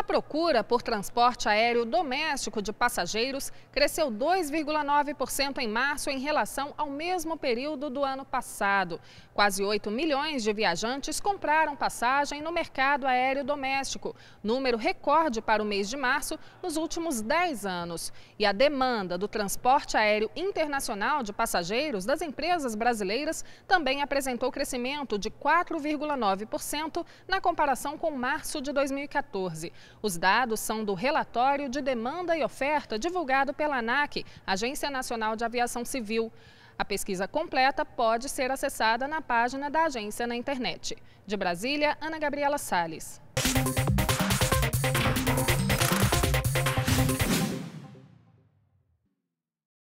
procura por transporte aéreo doméstico de passageiros cresceu 2,9% em março em relação ao mesmo período do ano passado. Quase 8 milhões de viajantes compraram passagem no mercado aéreo doméstico, número recorde para o mês de março nos últimos 10 anos. E a demanda do transporte aéreo internacional de passageiros das empresas brasileiras também apresentou crescimento de 4,9% na comparação com março de 2014. Os dados são do relatório de demanda e oferta divulgado pela ANAC, Agência Nacional de Aviação Civil. A pesquisa completa pode ser acessada na página da agência na internet. De Brasília, Ana Gabriela Salles.